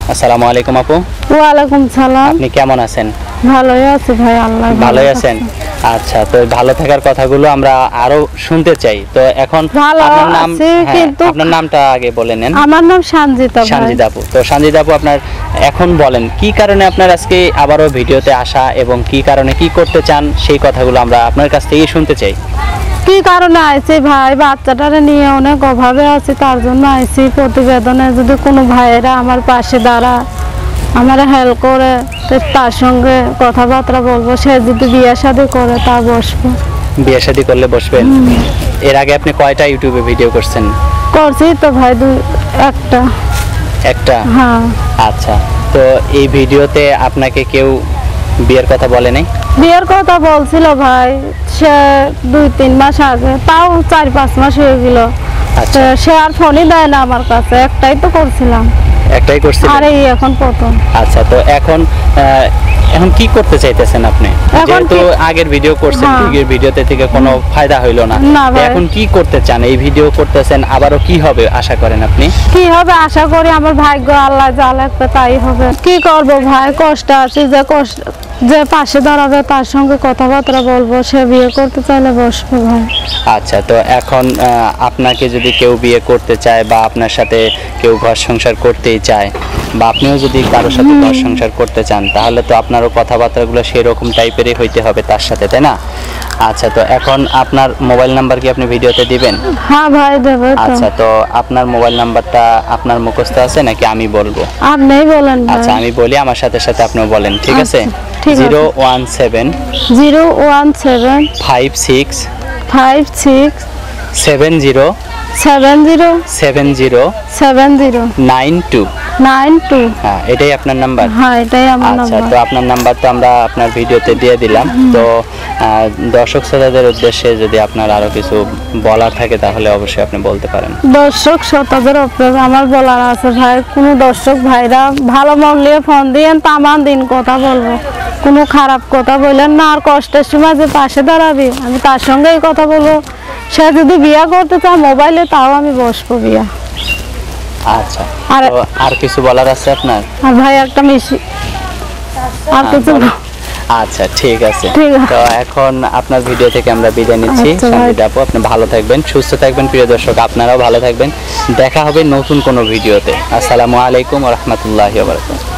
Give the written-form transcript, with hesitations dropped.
আসসালামু আলাইকুম আপু। ওয়ালাইকুম সালাম। আপনি কেমন আছেন? ভালোই আছি ভাই, আল্লাহ ভালোই আছেন। আচ্ছা, তো ভালো থাকার কথাগুলো আমরা আরো শুনতে চাই। তো এখন আপনার নাম, কিন্তু আপনার নামটা আগে বলে নেন। আমার নাম সঞ্জিতা। সঞ্জিতা আপু। তো সঞ্জিতা আপু, আপনার এখন বলেন কি কারণে আপনার আজকে আবারও ভিডিওতে আসা এবং কি কারণে কি করতে চান সেই কথাগুলো আমরা আপনার কাছ থেকেই শুনতে চাই। কি কারণে আইছি ভাই, বাচ্চাটারে নিয়ে অনেক অভাবে আছি, তার জন্য আইছি। প্রতিবেদনে যদি কোনো ভাইয়েরা আমার পাশে দাঁড়া, আমার হেল্প করে, তার সঙ্গে কথাবার্তা বলবো। সে যদি বিয়ে শাদী করে তা বসবো। বিয়ে শাদী করলে বসবেন? এর আগে আপনি কয়টা ইউটিউবে ভিডিও করছেন? করছি তো ভাই, একটা। হ্যাঁ। আচ্ছা, তো এই ভিডিওতে আপনাকে কেউ বিয়ের কথা বলে নাই? বিয়ের কথা বলছিল ভাই, সে 2-3 মাস আগে, তাও 4-5 মাস হয়ে গেল। আচ্ছা, সে আর ফোনই দেয় না আমার কাছে। একটাই তো করছিলাম। একটাই করছিলেন? আর এই এখন প্রথম। আচ্ছা, তো এখন কি করতে চাইতেছেন আপনি? যেহেতু আগের ভিডিও করছেন, আগের ভিডিওতে থেকে কোনো ফায়দা হইলো না, এখন কি করতে চান? এই ভিডিও করতেছেন, আবারও কি হবে আশা করেন আপনি? কি হবে আশা করি, আমার ভাগ্য আল্লাহ যা লিখবে তাই হবে। কি করব ভাই, কষ্ট আছে। যে পাশে দাঁড়াবে তার সঙ্গে কথাবার্তা বলবো, সে বিয়ে করতে চাইলে বসবো ভাই। আচ্ছা, তো এখন আপনাকে যদি কেউ বিয়ে করতে চায় বা আপনার সাথে কেউ ঘর সংসার করতেই চায় বা আপনিও যদি কারোর সাথে ঘর সংসার করতে চান, তাহলে তো আপনারও কথাবার্তাগুলো সেরকম টাইপেরই হইতে হবে তার সাথে, তাই না? আচ্ছা, তো এখন আপনার মোবাইল নাম্বার কি আপনি ভিডিওতে দিবেন? হ্যাঁ ভাই, দেব। আচ্ছা, তো আপনার মোবাইল নাম্বারটা আপনার মুখস্থ আছে নাকি আমি বলবো? আপনিই বলেন। আচ্ছা, আমি বলি, আমার সাথে সাথে আপনিও বলেন, ঠিক আছে? 017 56 70 92। হ্যাঁ, এটাই আপনার নাম্বার? হ্যাঁ, এটাই আমার নাম্বার। আচ্ছা, তো আপনার নাম্বার তো আমরা আপনার ভিডিওতে দিয়ে দিলাম। তো দর্শক শ্রোতাদের উদ্দেশ্যে যদি আপনার আরো কিছু বলার থাকে তাহলে অবশ্যই আপনি বলতে পারেন। দর্শক শ্রোতাদের উপরে আমার বলার আছে ভাই, কোনো দর্শক ভাইরা ভালো মনে ফোন দিয়েন, তামান দিন কথা বলবো, কোনো খারাপ কথা বললেন না। আর কষ্টের সময় যে পাশে দাঁড়াবি, আমি তার সঙ্গেই কথা বলবো। সে যদি বিয়ে করতে চায় মোবাইলে, তাও আমি বসবো বিয়া। আচ্ছা, আর কিছু বলার আছে আপনার? আর ভাই একটা মিশি আর কিছু। আচ্ছা, ঠিক আছে। তো এখন আপনার ভিডিও থেকে আমরা বিদায় নিচ্ছি। সঞ্জিতা আপু, আপনি ভালো থাকবেন, সুস্থ থাকবেন। প্রিয় দর্শক, আপনারাও ভালো থাকবেন। দেখা হবে নতুন কোনো ভিডিওতে। আসসালামু আলাইকুম ওয়া রাহমাতুল্লাহি ওয়া বারাকাতুহু।